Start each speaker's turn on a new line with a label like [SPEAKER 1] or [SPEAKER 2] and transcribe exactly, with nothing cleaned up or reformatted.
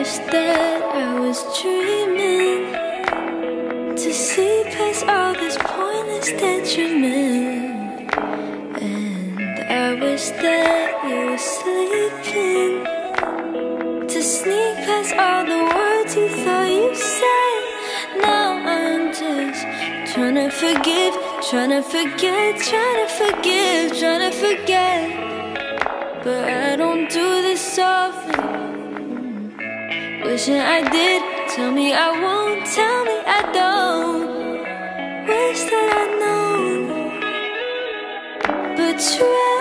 [SPEAKER 1] wish that I was dreaming to see past all this pointless daydreaming. And I wish that you were sleeping to sneak past all the words you thought you said. Now I'm just trying to forgive, trying to forget, trying to forgive, trying to forget. But I don't do this often. Wishing I did. Tell me I won't, tell me I don't. Wish that I'd known. But try